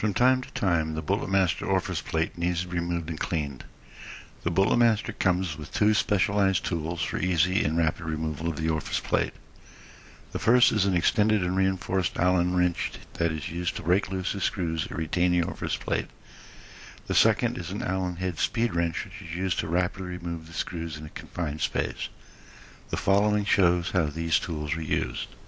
From time to time, the Bulletmaster orifice plate needs to be removed and cleaned. The Bulletmaster comes with two specialized tools for easy and rapid removal of the orifice plate. The first is an extended and reinforced Allen wrench that is used to break loose the screws that retain the orifice plate. The second is an Allen head speed wrench which is used to rapidly remove the screws in a confined space. The following shows how these tools are used.